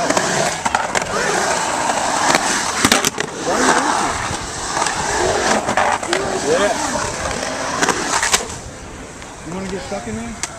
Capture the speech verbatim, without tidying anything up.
Yeah. You want to get stuck in there?